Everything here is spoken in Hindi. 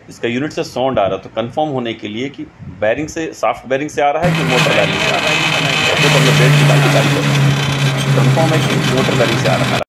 इसका यूनिट से साउंड आ रहा है, तो कंफर्म होने के लिए कि बैरिंग से, सॉफ्ट बैरिंग से आ रहा है कि मोटर बैरिंग से आ रहा है, तो हमने बेल्ट निकाल के कंफर्म है कि मोटर बैरिंग से आ रहा है।